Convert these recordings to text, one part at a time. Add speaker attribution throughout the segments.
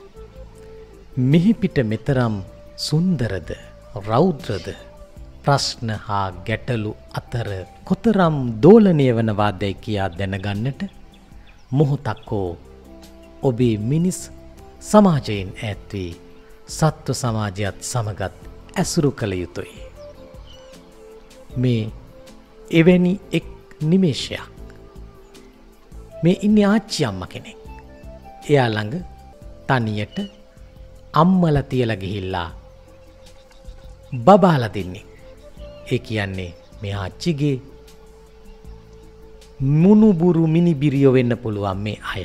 Speaker 1: මිහිපිට මෙතරම් සුන්දරද රෞද්‍රද ප්‍රශ්න හා ගැටලු අතර කොතරම් දෝලනය වනවාදැයි කියා දැනගන්නට මොහොතක් හෝ ඔබේ මිනිස් සමාජයෙන් ඈත් වී සත්ව සමාජයත් සමගත් ඇසුරු කළ යුතුයි. මේ එවැනි එක් නිමේෂයක්. මේ ඉන්නේ ආච්චි අම්මා කෙනෙක්. එයා ළඟ තනියට අම්මලා තියලා ගිහිල්ලා බබාලා දෙන්නේ. ඒ කියන්නේ මේ ආච්චිගේ මුණුබුරු මිනිබිරියෝ වෙන්න පුළුවන් මේ අය.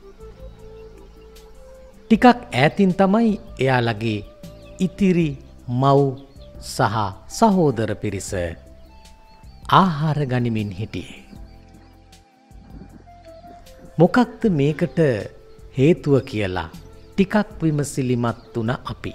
Speaker 1: ටිකක් ඈතින් තමයි එයාලගේ ඉතිරි මව් සහ සහෝදර පිරිස ආහාර ගනිමින් හිටියේ. මොකක්ද මේකට හේතුව කියලා ටිකක් විමසිලිමත් වුණ අපි.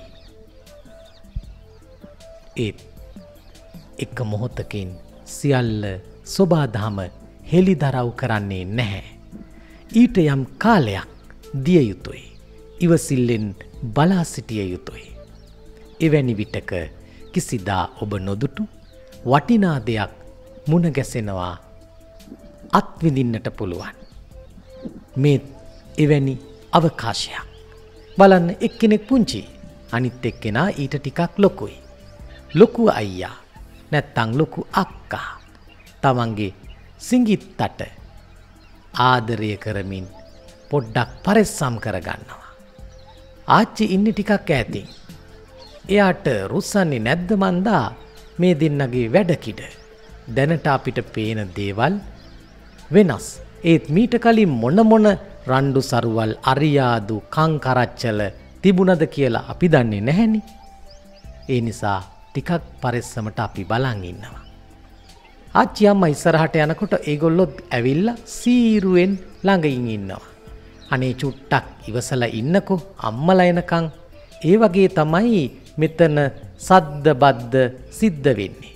Speaker 1: ඒත් එක මොහොතකින් සියල්ල සොබාදහම හෙළිදරව් කරන්නේ නැහැ. ඊට යම් කාලයක් දිය යුතුයි. ඉවසිල්ලෙන් බලා සිටිය යුතුයි. එවැනි විටක කිසිදා ඔබ නොදුටු වටිනා දෙයක් මුණ ගැසෙනවා අත්විඳින්නට පුළුවන්. මේ එවැනි අවකාශයක්. බලන්න එක්කෙනෙක් පුංචි අනිත් එක්කෙනා ඊට ටිකක් ලොකුයි. ලොකු අයියා නැත්තං ලොකු අක්කා තමන්ගේ සිඟිත්තට ආදරය කරමින් පොඩ්ඩක් පරිස්සම් කරගන්නවා. ආච්චි ඉන්නේ ටිකක් ඈතින්. එයාට රුස්සන්නේ නැද්ද මන්දා මේ දෙන්නගේ වැඩකිඩ. දැනට අපිට පේන දේවල් වෙනස්. ඒත් මීට කලින් මොන රණ්ඩු සරුවල් අරියාදු කංකරච්චල තිබුණද කියලා අපි දන්නේ නැහැනි. ඒ නිසා ටිකක් පරිස්සමට අපි බලන් ඉන්නවා. ආච්චි අම්මා ඉස්සරහට යනකොට ඒගොල්ලෝ ඇවිල්ලා සීරුවෙන් ළඟින් ඉන්නවා. අනේ චුට්ටක් ඉවසලා ඉන්නකෝ අම්මලා එනකන්. ඒ වගේ තමයි මෙතන සද්ද බද්ද සිද්ධ වෙන්නේ.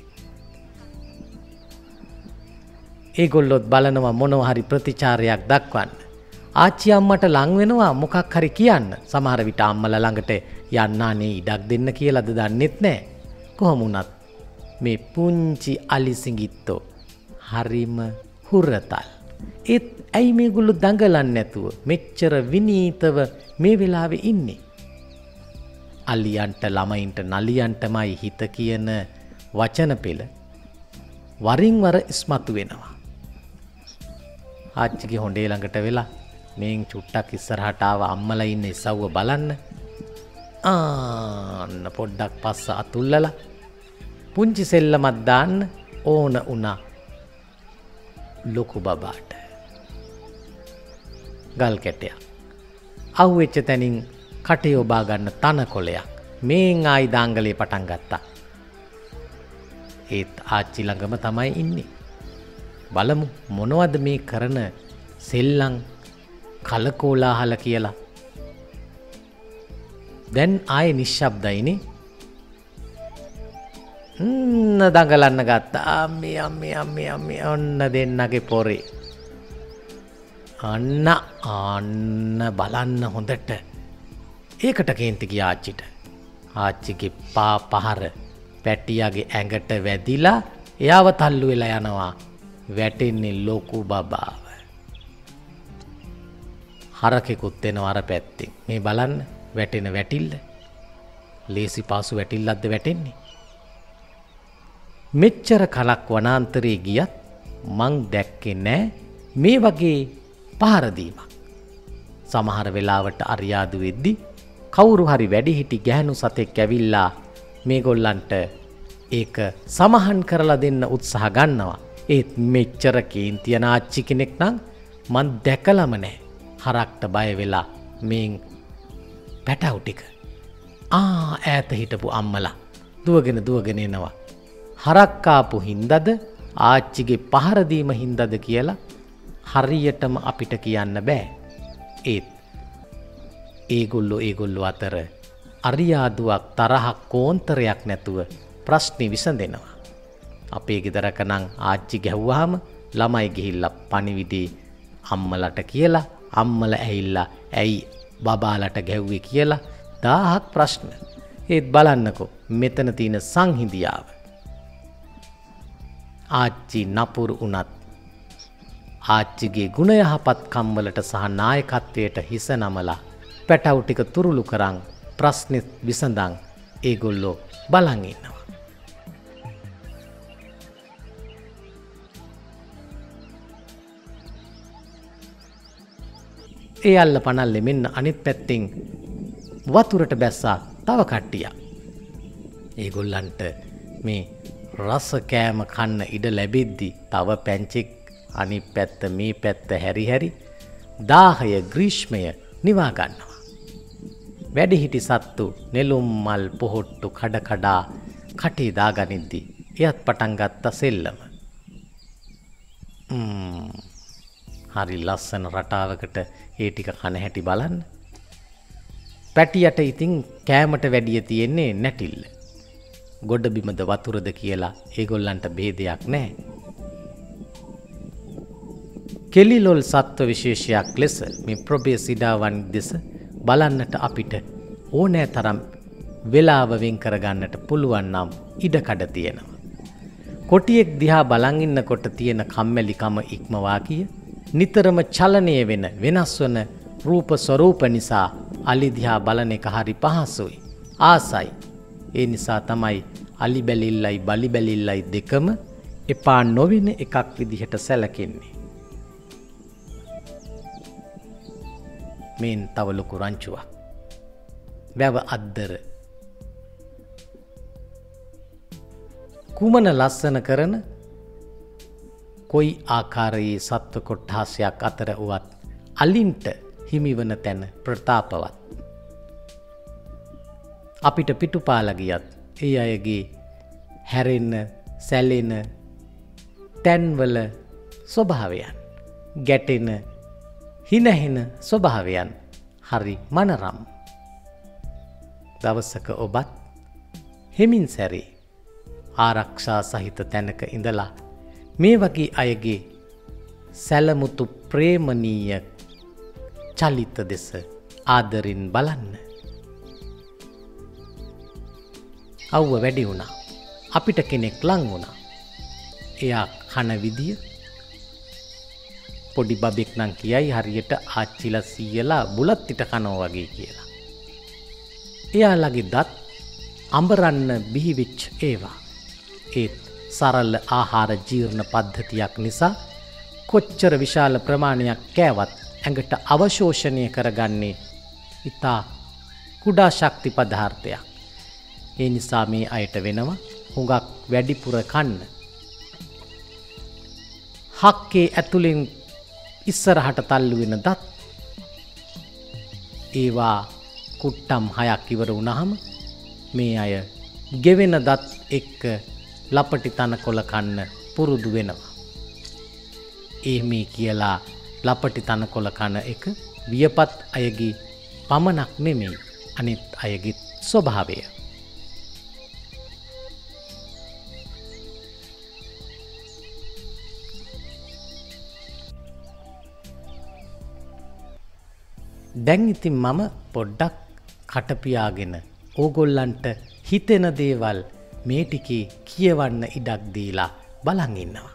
Speaker 1: ඒගොල්ලොත් බලනවා මොනවා හරි ප්‍රතිචාරයක් දක්වන්න. ආච්චි අම්මට ලං වෙනවා මොකක් හරි කියන්න. සමහර විට අම්මලා ළඟට යන්නානේ ඉඩක් දෙන්න කියලාද දන්නෙත් නැහැ. කොහොම වුණත් මේ පුංචි අලි සිඟිත්තෝ හරිම හුරතල්. ඒත් ඇයි මේගොල්ලෝ දඟලන්නේ නැතුව මෙච්චර විනීතව මේ වෙලාවේ ඉන්නේ? අලියන්ට ළමයින්ට නලියන්ටමයි හිත කියන වචන පෙළ වරින් වර ඉස්මතු වෙනවා. ආච්චිගේ හොඬේ ළඟට වෙලා මේන් චුට්ටක් ඉස්සරහට ආව අම්මලා ඉන්න ඉසව්ව බලන්න. ආන්න පොඩ්ඩක් පස්ස අතුල්ලලා පුංචි සෙල්ලමක් දාන්න ඕන උනා ලොකු බබාට. ගල් කැටයක් අහුවෙච්ච තැනින් කටේ ඔබා ගන්න තනකොළයක් මේන් ආයි දාංගලේ පටන් ගත්තා. ඒත් ආච්චි ළඟම තමයි ඉන්නේ. බලමු මොනවද මේ කරන සෙල්ලම් කලකෝලාහල කියලා. දැන් ආයේ නිශ්ශබ්දයිනේ. දඟලන්න ගත්තා. අම්මේ ඔන්න දෙන්නගේ පොරේ. අන්න බලන්න හොඳට. ඒකට කේන්ති ගියා ආච්චිට. ආච්චිගේ පා පහර පැටියාගේ ඇඟට වැදිලා එයාව තල්ලු වෙලා යනවා. වැටෙන්නේ ලොකු බබාව. හරකෙකුත් එනවා අර පැත්තෙන්. මේ බලන්න වැටෙන වැටිල්ල. ලේසි පාසු වැටිල්ලක්ද වැටෙන්නේ? මෙච්චර කලක් වනාන්තරේ ගියත් මං දැක්කේ නෑ මේ වගේ පහර දීමක්. සමහර වෙලාවට අරියාදු වෙද්දි කවුරු හරි වැඩිහිටි ගැහණු සතෙක් ඇවිල්ලා මේගොල්ලන්ට ඒක සමහන් කරලා දෙන්න උත්සාහ ගන්නවා. ඒත් මෙච්චර කේන්තියන ආච්චි කෙනෙක් නම් මං දැකලම නෑ. හරක්ට බය වෙලා මේන් පැටවු ටික ඈත හිටපු අම්මලා දුවගෙන එනවා. හරක් කාපු හින්දාද ආච්චිගේ පහර දීම හින්දාද කියලා හරියටම අපිට කියන්න බෑ. ඒත් ඒගොල්ලෝ අතර අරියාදුවක් තරහක් කෝන්තරයක් නැතුව ප්‍රශ්නේ විසඳෙනවා. අපේ ගෙදරක නම් ආච්චි ගැහුවාම ළමයි ගිහිල්ලා පණිවිඩේ අම්මලට කියලා අම්මලා ඇහිල්ලා ඇයි බබාලට ගැව්වේ කියලා 1000ක් ප්‍රශ්න. ඒත් බලන්නකෝ මෙතන තියෙන සංහිඳියාව. ආච්චි නපුරු වුණත් ආච්චිගේ ගුණ යහපත් කම්වලට සහ නායකත්වයට හිස නමලා පැටවු ටික තුරුළු කරන් ප්‍රශ්නෙත් විසඳන් ඒගොල්ලෝ බලන් ඉන්නවා. ඒ අල්ල පනල්ලේ මෙන්න අනිත් පැත්තෙන් වතුරට බැස්සා තව කට්ටියක්. ඒගොල්ලන්ට මේ රස කෑම කන්න ඉඩ ලැබෙද්දි තව පැංචෙක් අනිත් පැත්ත මේ පැත්ත හැරි හැරි 10 ග්‍රීෂ්මය නිවා ගන්නවා. වැඩිහිටි සත්තු නෙළුම් මල් පොහොට්ටු කඩ කඩා කටේ දාගනිද්දි එයත් පටන් ගත්ත සෙල්ලම. හරි ලස්සන රටාවකට ඒ ටික කන හැටි බලන්න. පැටියට ඉතින් කෑමට වැඩිය තියෙන්නේ නැටිල්ල. ගොඩබිමද වතුරද කියලා ඒගොල්ලන්ට ભેදයක් නැහැ. කෙලිලොල් සත්ව විශේෂයක් ලෙස මේ ප්‍රොබේසිඩාවන් දෙස බලන්නට අපිට ඕනෑ තරම් වෙලාව වෙන් කරගන්නට පුළුවන් නම් ඉඩකඩ තියෙනවා. කොටියෙක් දිහා බලන් ඉන්නකොට තියෙන කම්මැලිකම ඉක්මවා කිය නිතරම චලනය වෙන වෙනස් වන රූප ස්වරූප නිසා අලි දිහා බලන එක හරි පහසුයි. ආසයි. ඒ නිසා තමයි අලි බැලිල්ලයි බලි බැලිල්ලයි දෙකම එපා නොවෙන එකක් විදිහට සැලකෙන්නේ. මේන් තව ලොකු රංචුවක්. වැව අද්දර කුමන ලස්සන කරන කොයි ආකාරයේ සත්ව කොට්ඨාසයක් අතර වුවත් අලින්ට හිමිවන තැන ප්‍රතාපවත්. අපිට පිටුපාලා ගියත් ඒ අයගේ හැරෙන්න සැලෙන තැන්වල ස්වභාවයන් ගැටෙන හිනහෙන ස්වභාවයන් හරි මනරම්. දවසක ඔබත් හෙමින් සැරේ ආරක්ෂා සහිත තැනක ඉඳලා මේ වගේ අයගේ සැලමුතු ප්‍රේමනීය චලිත දෙස ආදරින් බලන්න. අවුව වැඩි වුණා. අපිට කෙනෙක් ලං වුණා. එයා කන විදිය පොඩි බබෙක් නම් කියයි හරියට ආච්චිලා සීයලා බුලත් පිට කනවා වගේ කියලා. එයාලගේ දත් අඹරන්න බිහිවිච්ච ඒවා. ඒත් සරල ආහාර ජීර්ණ පද්ධතියක් නිසා කොච්චර විශාල ප්‍රමාණයක් කෑවත් ඇඟට අවශෝෂණය කරගන්නේ ඉතා කුඩා ශක්ති පදාර්ථයක්. ඒ නිසා මේ අයට වෙනවා හුඟක් වැඩිපුර කන්න. හක්කේ ඇතුලෙන් ඉස්සරහට තල්ලු වෙන දත් ඒවා කුට්ටම් 6ක් ඉවර වුණාම මේ අය ගෙවෙන දත් එක්ක ලපටි තනකොළ කන්න පුරුදු වෙනවා. මේ කියලා ලපටි තනකොළ කන එක වියපත් අයගේ පමණක් නෙමෙයි අනිත් අයගේ ස්වභාවය. දැන් ඉතින් මම පොඩ්ඩක් කටපියාගෙන ඕගොල්ලන්ට හිතෙන දේවල් මේ ටිකේ කියවන්න ඉඩක් දීලා බලන් ඉන්නවා.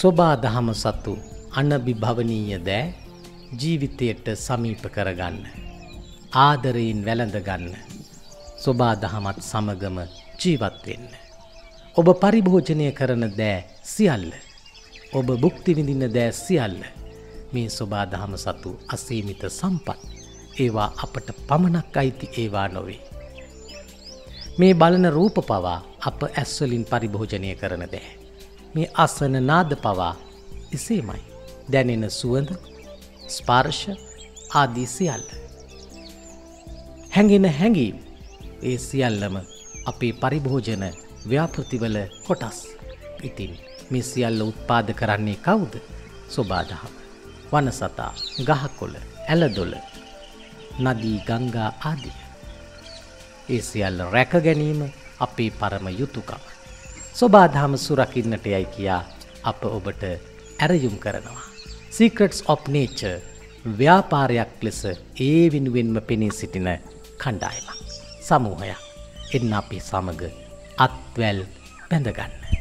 Speaker 1: සොබා දහම සතු අනබිභවනීය දෑ ජීවිතයට සමීප කරගන්න. ආදරයෙන් වැළඳගන්න. සොබා දහමත් සමගම ජීවත් වෙන්න. ඔබ පරිභෝජනය කරන දෑ සියල්ල, ඔබ භුක්ති විඳින දෑ සියල්ල මේ සොබා දහම සතු අසීමිත සම්පත්. ඒවා අපට පමණක් අයිති ඒවා නොවේ. මේ බලන රූප පවා අප ඇස්වලින් පරිභෝජනය කරන දෑ. මේ අසන නාද පවා එසේමයි. දැනෙන සුවඳ, ස්පර්ශ ආදී සියල්ල. හැඟෙන හැඟීම් ඒ සියල්ලම අපේ පරිභෝජන ව්‍යාපෘතිවල කොටස්. ඉතින් මේ සියල්ල උත්පාද කරන්නේ කවුද? සොබාදහම. වනසතා, ගහකොළ, ඇලදොළ, නදී ගංගා ආදිය. ඒ සියල්ල රැක ගැනීම අපේ පරම යුතුයකම. සොබාදහම සුරකින්නට යයි කියා අප ඔබට ඇරයුම් කරනවා. Secrets of Nature ව්‍යාපාරයක් ලෙස ඒ වෙනුවෙන්ම පෙනී සිටින කණ්ඩායමක්, සමූහයක්. එන්න අපි සමග අත්වැල් බැඳගන්න.